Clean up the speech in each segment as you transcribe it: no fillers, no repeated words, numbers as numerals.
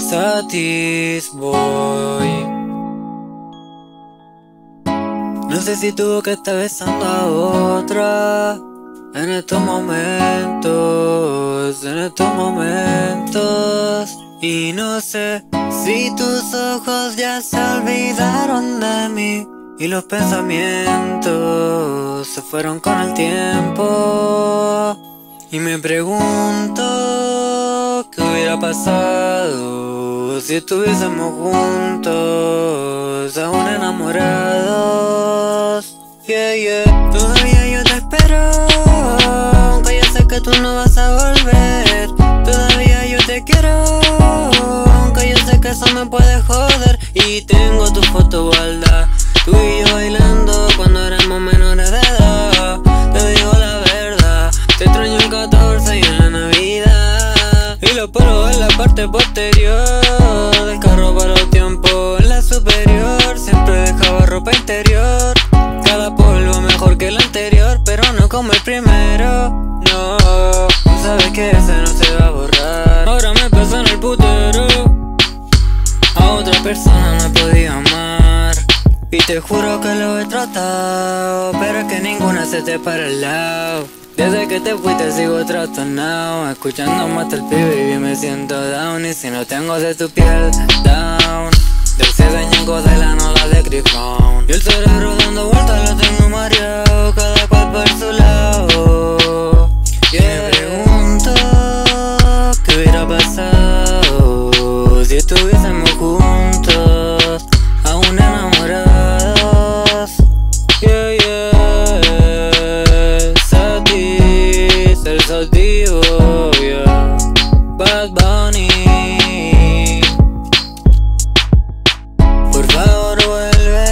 Satis Boy. No sé si tuvo que estar besando a otra en estos momentos, y no sé si tus ojos ya se olvidaron de mí y los pensamientos se fueron con el tiempo. Y me pregunto qué hubiera pasado si estuviésemos juntos, aún enamorados. Yeah, yeah. Todavía yo te espero, aunque yo sé que tú no vas a volver. Todavía yo te quiero, aunque yo sé que eso me puede joder. Y tengo tu foto guardada, tú y yo bailando cuando éramos menores de edad. Te digo la verdad, te extraño el 14 y en la Navidad. Y lo paro en la parte posterior del carro para los tiempos en la superior. Siempre dejaba ropa interior, cada polvo mejor que el anterior, pero no como el primero. No, tú sabes que ese no se va a borrar. Ahora me pasa en el putero, a otra persona no he podido amar. Y te juro que lo he tratado, pero es que ninguna se te para al lado. Desde que te fuiste sigo trastornado, escuchando más el pibe y me siento down. Y si no tengo de tu piel, down. Del cedeñango de la nola de Grifón. Y el cerebro dando vueltas lo tengo mareado, cada cual por su lado. Y me pregunto qué hubiera pasado si estuviésemos juntos, aún enamorados. Yeah, yeah. Satis, el Satis Boy, yeah. Bad Bunny. Por favor vuelve,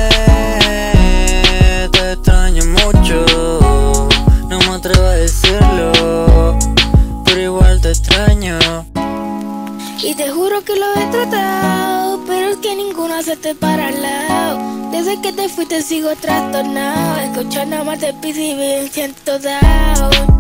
te extraño mucho. No me atrevo a decirlo, pero igual te extraño. Y te juro que lo he tratado, pero es que ninguna se te para al lado. Desde que te fuiste sigo trastornado, escuchando más de PCB me siento down.